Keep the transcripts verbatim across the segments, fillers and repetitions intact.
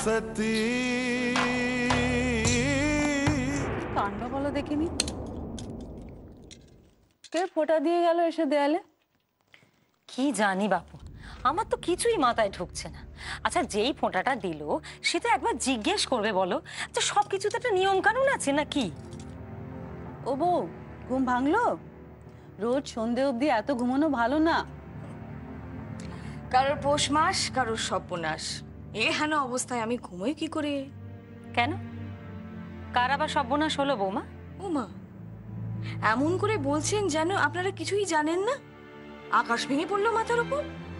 সতী কাণ্ড বলো দেখিনি, কে ফোঁটা দিয়ে গেল এসে দেয়ালে? কি জানি বাপু, আমার তো কিছুই মাথায় ঢুকছে না। আচ্ছা, যেই ফোঁটাটা দিল সে তো একবার জিজ্ঞেস করবে বলো। আচ্ছা, সবকিছু তো একটা নিয়ম কানুন আছে নাকি? ও বউ, ঘুম ভাঙলো? রোজ সন্ধে অবধি এত ঘুমানো ভালো না। কারোর পৌষ মাস, কারোর সর্বনাশ। এ হেন অবস্থায় আমি ঘুমোই কি করে? কেন, কার আবার সর্বনাশ হলো বৌমা? ও মা, এমন করে বলছেন যেন আপনারা কিছুই জানেন না। আকাশ ভেঙে পড়লো মাথার উপর।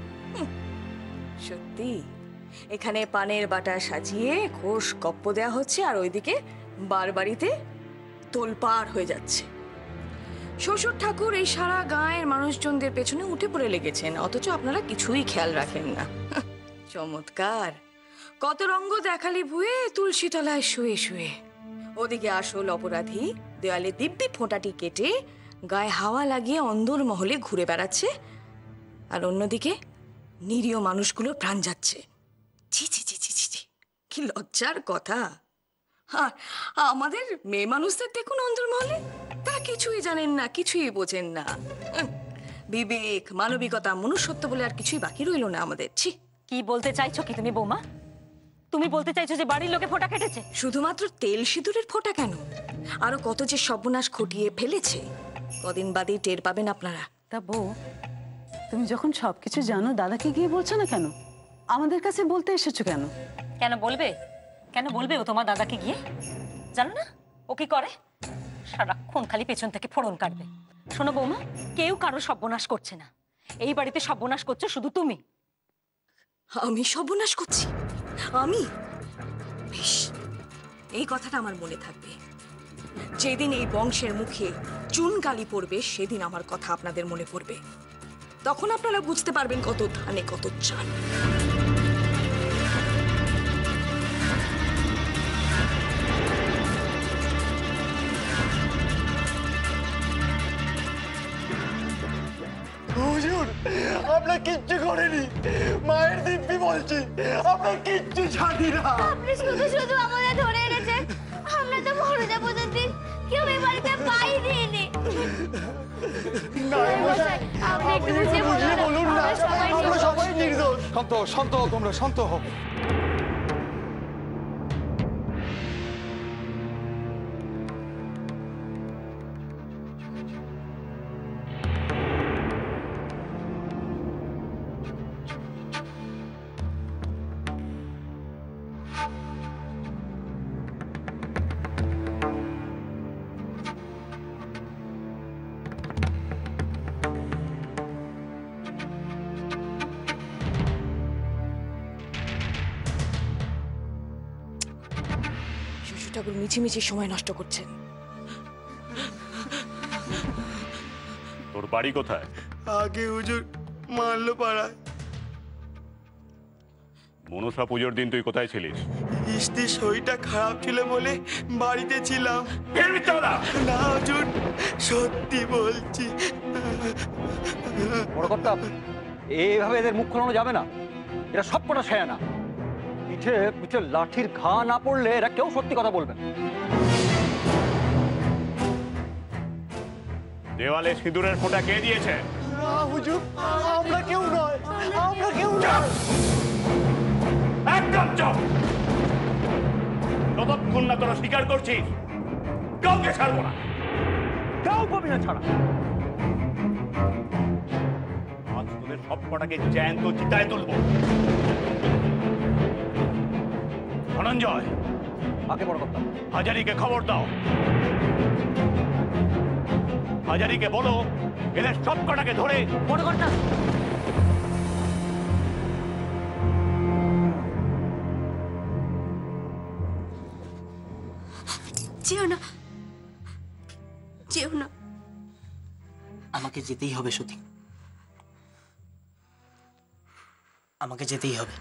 সত্যি, এখানে পানের বাটা সাজিয়ে ঘোষ গপ্প দেয়া হচ্ছে, আর ওইদিকে বারবাড়িতে তোলপাড় হয়ে যাচ্ছে। শ্বশুর ঠাকুর এই সারা গাঁয়ের মানুষজনদের পেছনে উঠে পড়ে লেগেছেন, অথচ আপনারা কিছুই খেয়াল রাখেন না। চমৎকার, কত রঙ্গ দেখালি ভুয়ে তুলসী তলায় শুয়ে শুয়ে। ওদিকে আসল অপরাধী দেওয়ালে দিব্যি ফোঁটাটি কেটে গায়ে হাওয়া লাগিয়ে অন্দর মহলে ঘুরে বেড়াচ্ছে, আর অন্যদিকে নিরীহ মানুষগুলো প্রাণ যাচ্ছে। ছি ছি ছি ছি ছি, কি লজ্জার কথা। আর আমাদের মেয়ে মানুষদের দেখুন অন্দর মহলে, তারা কিছুই জানেন না, কিছুই বোঝেন না। বিবেক, মানবিকতা, মনুষ্যত্ব বলে আর কিছুই বাকি রইল না আমাদের। ছি, কি বলতে চাইছো কি তুমি বৌমা? তুমি বলতে চাইছো যে বাড়ির লোকে ফোঁটা কেটেছে? শুধুমাত্র তেল সিঁদুরের ফোঁটা কেন, আরো কত যে সর্বনাশ ঘটিয়ে ফেলেছে, কদিন বাদেই টের পাবেন আপনারা। তা বউ, তুমি যখন সবকিছু জানো, দাদাকে গিয়ে বলছো না কেন? আমাদের কাছে বলতে এসেছো কেন? কেন বলবে? কেন বলবে ও তোমার দাদাকে গিয়ে? জানো না ও কি করে? সারাক্ষণ খালি পেছন থেকে ফোড়ন কাটবে। শোনো বৌমা, কেউ কারো সর্বনাশ করছে না, এই বাড়িতে সর্বনাশ করছো শুধু তুমি। আমি সর্বনাশ করছি? আমি? বেশ, এই কথাটা আমার মনে থাকবে। যেদিন এই বংশের মুখে চুন কালি পড়বে, সেদিন আমার কথা আপনাদের মনে পড়বে। তখন আপনারা বুঝতে পারবেন কত ধানে কত চাল। হুজুর, আমরা কিচ্ছু করিনি, মায়ের দিব্যি বলছি, আমরা কিচ্ছু জানি না। আপনি শুধু শুধু আমাদের ধরে এনেছেন, আমরা তো মরদা পর্যন্ত কেউ এই বাড়িতে পাই দিইনি। আপনি একটু বুঝিয়ে বলুন না, আমরা সবাই নির্দোষ। শান্ত শান্ত হও তোমরা, শান্ত হও। ঠাকুর মিছিমিছি সময় নষ্ট করছেন। তোর বাড়ি কোথায়? আগে হুজুর মারলো পাড়ায়। মনসা পুজোর দিন তুই কোথায় ছিলিস? স্ত্রীর শরীরটা খারাপ ছিল বলে বাড়িতে ছিলাম। না হুজুর, সত্যি বলছি। বড় কর্তা, এইভাবে এদের মুখ খোলানো যাবে না, এরা সব কটা সেয়া না। পিঠে পিঠে লাঠির ঘা না পড়লে এরা কেউ সত্যি কথা বলবে। দেওয়ালে সিঁদুরের ফোঁটা কে দিয়েছে? না হুজুর, আমরা কেউ নয়, আমরা কেউ নয়। একদম চুপ! যতক্ষণ না তোরা স্বীকার করছিস, কাউকে ছাড়বো না। কেউ পাবি না ছাড়া। আজ তোদের সব কটাকে জ্যান্ত চিতায় তুলবো। ধনঞ্জয়, আগে বড় কথা, হাজারিকে খবর দাও। হাজারিকে বলো এদের সব কটাকে ধরে। বড় কর্তা, যেও না, যেও না। আমাকে যেতেই হবে সতী, আমাকে যেতেই হবে।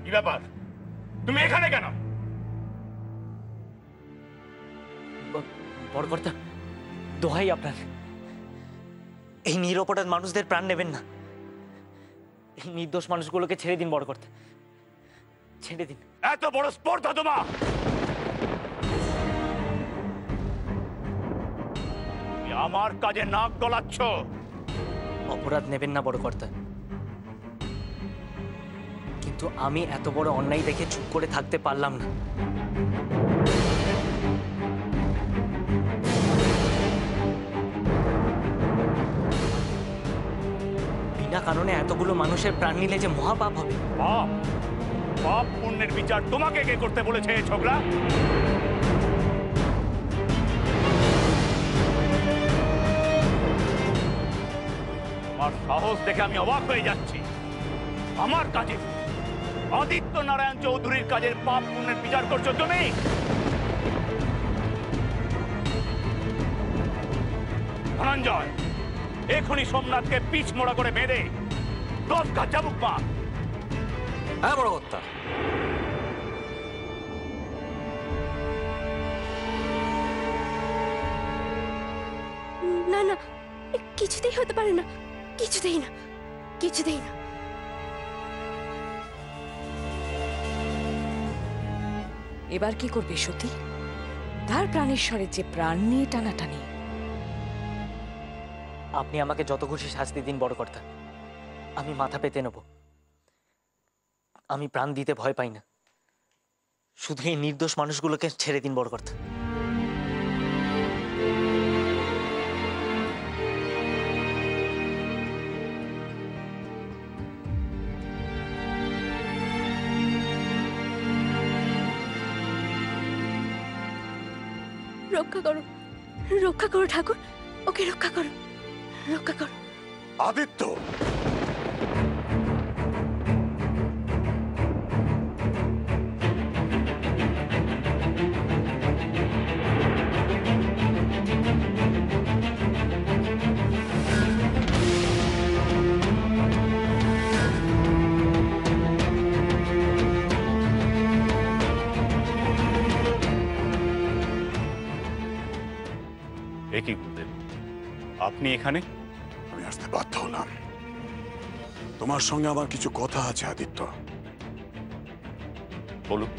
কি ব্যাপার, তুমি এখানে কেন? বড়কর্তা, দোহাই আপনার, এই নিরপরাধ মানুষদের প্রাণ নেবেন না। এই নির্দোষ মানুষগুলোকে ছেড়ে দিন বড়কর্তা, ছেড়ে দিন। এত বড় স্পর্ধা তোমার! আমার কাজে নাক গলাচ্ছ। অপরাধ নেবেন না বড়কর্তা, কিন্তু আমি এত বড় অন্যায় দেখে চুপ করে থাকতে পারলাম না। বিনা কারণে এতগুলো মানুষের প্রাণ নিলে যে মহাপাপ হবে। পাপ? পাপ পুণ্যের বিচার তোমাকে কে করতে বলেছে ছোকরা? তোমার সাহস দেখে আমি অবাক হয়ে যাচ্ছি। আমার কাজে, আদিত্য নারায়ণ চৌধুরীর কাজের পাপ পুণ্যের বিচার করছো তুমি? ধনঞ্জয়, এখনই সোমনাথকে পিছ মোড়া করে বেঁধে দশ গা চাবুক মার। হ্যাঁ বড়কর্তা। না না, কিছুতেই হতে পারে না, কিছুতেই না, কিছুতেই না। এবার কি করবে সতী? তার প্রাণেশ্বরের যে প্রাণ নিয়ে টানাটানি। আপনি আমাকে যত খুশি শাস্তি দিন বড়কর্তা, আমি মাথা পেতে নেব। আমি প্রাণ দিতে ভয় পাই না, শুধু এই নির্দোষ মানুষগুলোকে ছেড়ে দিন বড়কর্তা। রক্ষা করো, রক্ষা করো ঠাকুর, ওকে রক্ষা করো, রক্ষা করো। আদিত্য, একই গুরুদেব, আপনি এখানে? আমি আসতে বাধ্য হলাম। তোমার সঙ্গে আমার কিছু কথা আছে আদিত্য। বলুন।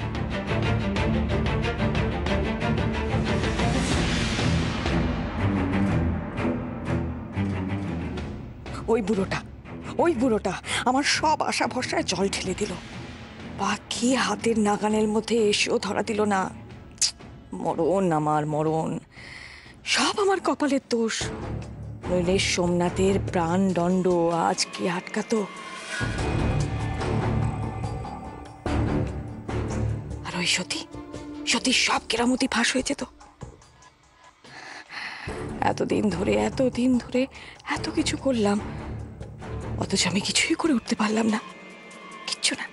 ওই বুড়োটা, ওই বুড়োটা আমার সব আশা ভরসায় জল ঢেলে দিল। পাখি হাতের নাগানের মধ্যে এসেও ধরা দিল না। মরণ আমার মরণ, সব আমার কপালের দোষ। নইলে সোমনাথের প্রাণ দণ্ড আজ কি আটকাতো? আর ওই সতী, সতী সব কেরামতি ফাঁস হয়ে যেত। এতদিন ধরে এতদিন ধরে এত কিছু করলাম, অথচ আমি কিছুই করে উঠতে পারলাম না, কিচ্ছু না।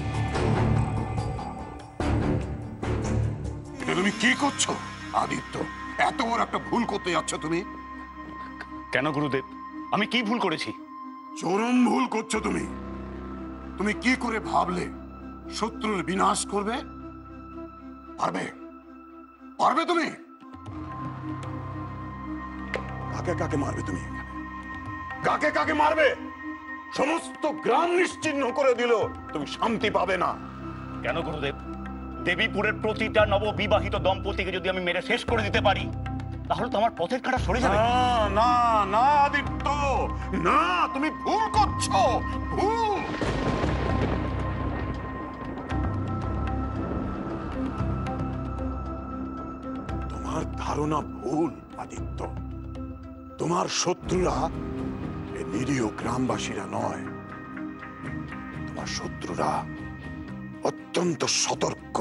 তুমি কি করছো আদিত্য? এত বড় একটা ভুল করতে যাচ্ছ তুমি। কেন গুরুদেব, আমি কি ভুল করেছি? চরম ভুল করছো তুমি। তুমি কি করে ভাবলে শত্রুর বিনাশ করবে? পারবে? পারবে তুমি? কাকে কাকে মারবে তুমি? কাকে কাকে মারবে? সমস্ত গ্রাম নিশ্চিহ্ন করে দিল, তুমি শান্তি পাবে না। কেন গুরুদেব? দেবীপুরের প্রতিটা নববিবাহিত দম্পতিকে যদি আমি মেরে শেষ করে দিতে পারি, তাহলে তো আমার পথের কাঁটা সরে যাবে। না না না আদিত্য, না, তুমি ভুল করছো, ভুল। তোমার ধারণা ভুল আদিত্য। তোমার শত্রুরা এই নিরীহ গ্রামবাসীরা নয়, তোমার শত্রুরা অত্যন্ত সতর্ক।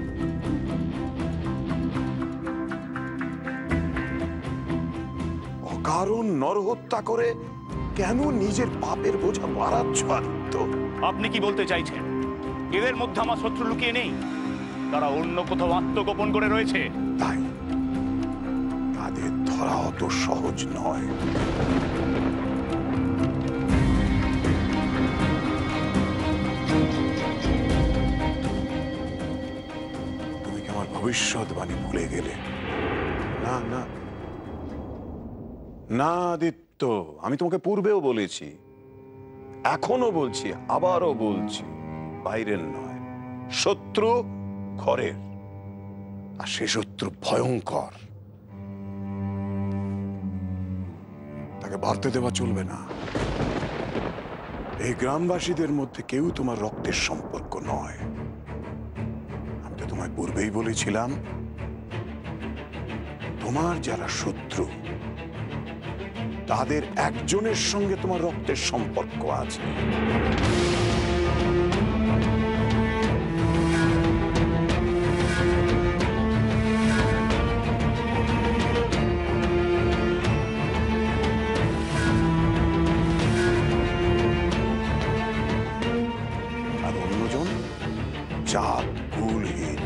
অকারণ নরহত্যা করে কেন নিজের পাপের বোঝা বাড়াচ্ছ আদিত্য? আপনি কি বলতে চাইছেন এদের মধ্যে আমার শত্রু লুকিয়ে নেই? তারা অন্য কোথাও আত্মগোপন করে রয়েছে। তাই তাদের ধরা অত সহজ নয়। ভবিষ্যৎবাণী ভুলে গেলে? না না না আদিত্য, আমি তোমাকে পূর্বেও বলেছি, এখনো বলছি, আবারও বলছি, বাইরের নয়, শত্রু ঘরের, আর সে শত্রু ভয়ঙ্কর। তাকে বাড়তে দেওয়া চলবে না। এই গ্রামবাসীদের মধ্যে কেউ তোমার রক্তের সম্পর্ক নয়। আমি তো তোমায় পূর্বেই বলেছিলাম, তোমার যারা শত্রু তাদের একজনের সঙ্গে তোমার রক্তের সম্পর্ক আছে। আর অন্যজন জাত কুলহীন।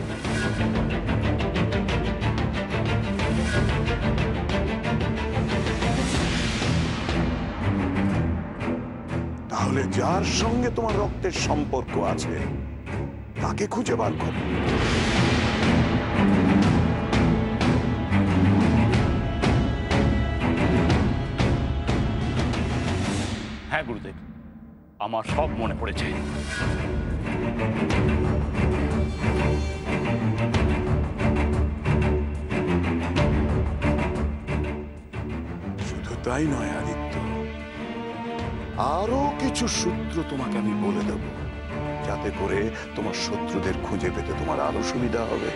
তাহলে যার সঙ্গে তোমার রক্তের সম্পর্ক আছে তাকে খুঁজে বার করো। হ্যাঁ গুরুদেব, আমার সব মনে পড়েছে। শুধু তাই নয় আদিত্য, আরো কিছু সূত্র তোমাকে আমি বলে দেব, যাতে করে তোমার শত্রুদের খুঁজে পেতে তোমার আরো সুবিধা হবে।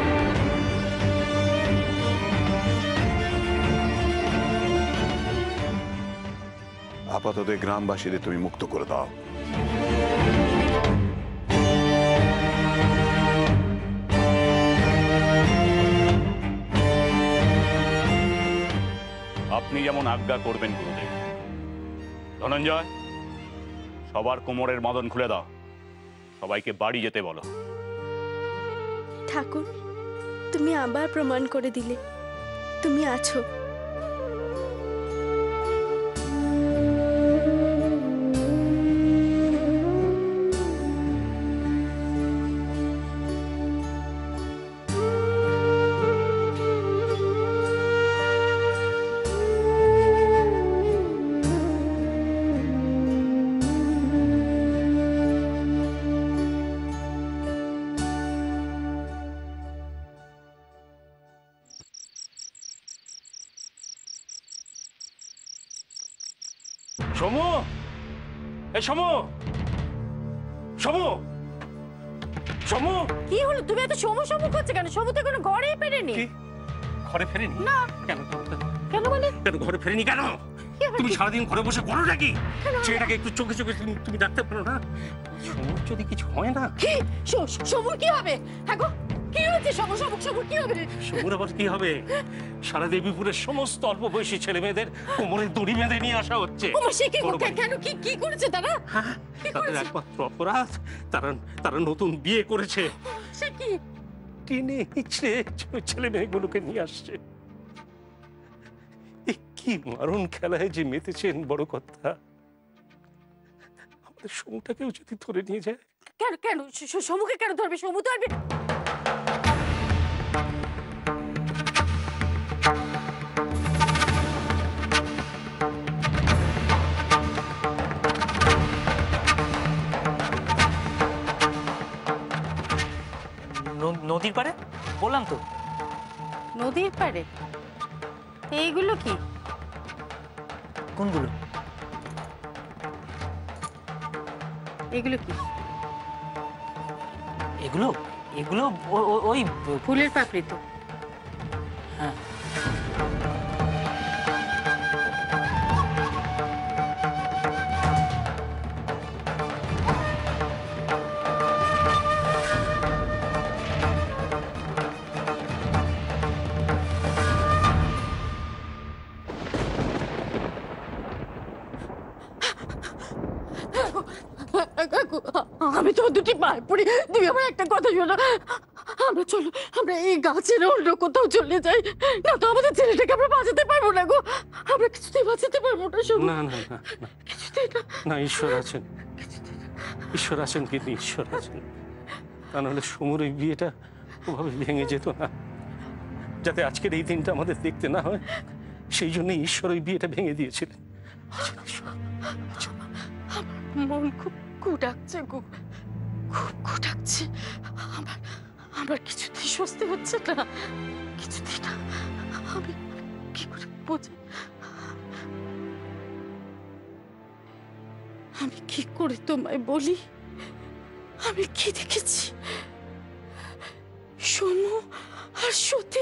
আপাতত গ্রামবাসীদের তুমি মুক্ত করে দাও। আপনি যেমন আজ্ঞা করবেন গুরুদেব। ধনঞ্জয়, সবার কোমরের বাঁধন খুলে দাও, সবাইকে বাড়ি যেতে বলো। ঠাকুর, তুমি আবার প্রমাণ করে দিলে তুমি আছো। সমু, এই সমু, সমু, সমু। কি হলো? তুমি এত সমু সমু করছো কেন? সমু তো কোনো ঘরেই ফেরেনি। ঘরে ফেরেনি? না। কেন? কেন মানে? কেন ঘরে ফেরেনি কেন? তুমি সারাদিন ঘরে বসে করো নাকি? ছেলেটাকে একটু চোখে চোখে তুমি ডাকতে পারো না? সমুর যদি কিছু হয় না। কি? সমুর কি হবে? হ্যাঁ গো, কি হয়েছে? সমু সমু সমুর কি হবে? সমুর আবার কি হবে? সারা দেবীপুরের সমস্ত অল্প বয়সী ছেলে মেয়েদের কোমরে দড়ি বেঁধে নিয়ে আসা হচ্ছে। কেন? কি কি করেছে তারা? তাদের একমাত্র অপরাধ, তারা তারা নতুন বিয়ে করেছে। সে কি? টেনে হিচড়ে ছেলে মেয়েগুলোকে নিয়ে আসছে। কি মারণ খেলায় যে মেতেছেন বড় কথা। আমাদের সমুটাকেও যদি ধরে নিয়ে যায়। কেন কেন সমুকে কেন ধরবে? সমু তো আরবে। নদীর পাড়ে বললাম তো। নদীর পাড়ে? এইগুলো কি? কোনগুলো? এগুলো কি? এগুলো এগুলো ওই ফুলের পাপড়ি তো। হ্যাঁ। আমি তোমার দুটি পায়ে পড়ি, তুমি আমার একটা কথা শোনো। আমরা চলো, আমরা এই গাছের অন্য কোথাও চলে যাই, না তো আমাদের ছেলেটাকে আমরা বাঁচাতে পারবো না গো। আমরা কিছুতেই বাঁচাতে পারবো না। না না না কিছুতেই না। না, ঈশ্বর আছেন, ঈশ্বর আছেন, কিন্তু ঈশ্বর আছেন। তা নাহলে সমুর এই বিয়েটা ওভাবে ভেঙে যেত না, যাতে আজকের এই দিনটা আমাদের দেখতে না হয়, সেই জন্য ঈশ্বর ওই বিয়েটা ভেঙে দিয়েছিলেন। মন খুব কুটাচ্ছে গো, খুব কুটাচ্ছে। আমার আমার কিছুতেই স্বস্তি হচ্ছে না, কিছুতেই না। আমি কি করে বোঝাই, আমি কি করে তোমায় বলি আমি কি দেখেছি? সোনু আর সতী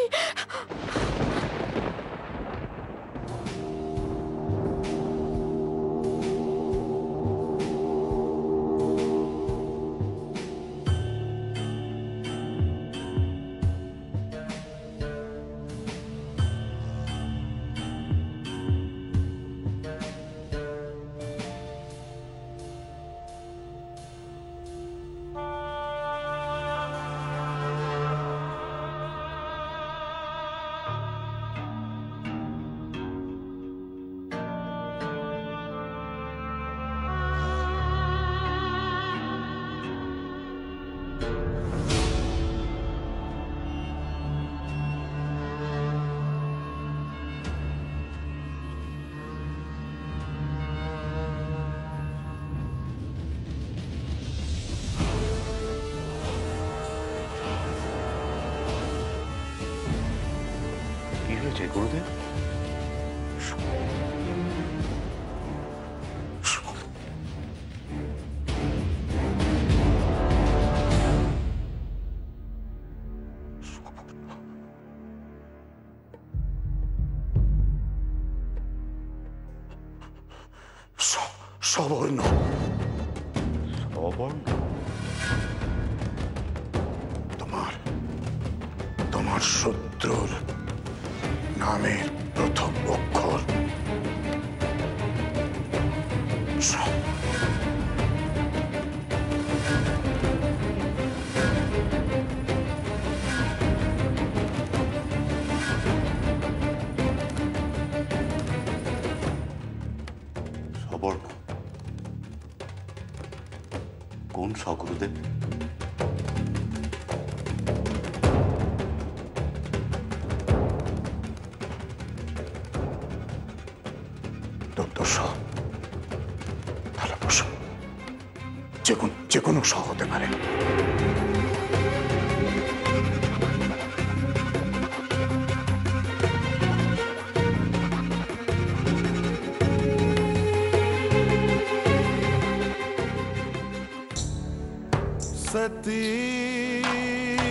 গুরুদেব, সবর্ণ সবর্ণ তোমার তোমার শত্রুর নামের প্রথম অক্ষর সবর্ণ। কোন সগুরুদেব? তাহলে বসো, যে কোনো যে কোনো স হতে পারে। सती